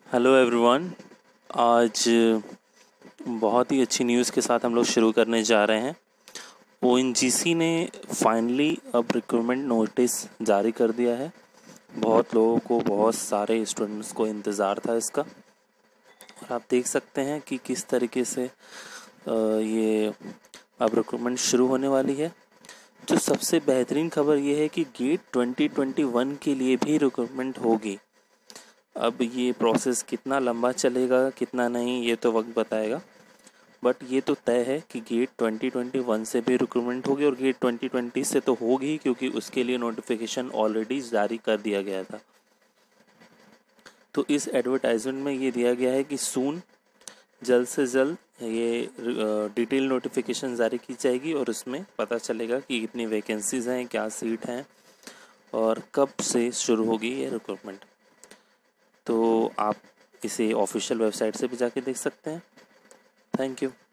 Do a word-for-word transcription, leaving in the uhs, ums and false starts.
Hello everyone. आज बहुत ही अच्छी न्यूज़ के साथ हम लोग शुरू करने जा रहे हैं। ओएनजीसी ने फाइनली अब रिक्रूटमेंट नोटिस जारी कर दिया है। बहुत लोगों को, बहुत सारे स्टूडेंट्स को इंतज़ार था इसका, और आप देख सकते हैं कि किस तरीके से ये अब रिक्रूटमेंट शुरू होने वाली है। जो सबसे बेहतरीन खबर ये है कि गेट ट्वेंटी ट्वेंटी वन के लिए भी रिक्रूटमेंट होगी। अब ये प्रोसेस कितना लंबा चलेगा कितना नहीं ये तो वक्त बताएगा, बट ये तो तय है कि गेट ट्वेंटी ट्वेंटी वन से भी रिक्रूटमेंट होगी और गेट ट्वेंटी ट्वेंटी से तो होगी, क्योंकि उसके लिए नोटिफिकेशन ऑलरेडी जारी कर दिया गया था। तो इस एडवर्टाइजमेंट में ये दिया गया है कि सून, जल्द से जल्द ये डिटेल नोटिफिकेशन जारी की जाएगी और उसमें पता चलेगा कि कितनी वैकेंसीज़ हैं, क्या सीट हैं और कब से शुरू होगी ये रिक्रूटमेंट। तो आप इसे ऑफिशियल वेबसाइट से भी जाके देख सकते हैं। Thank you.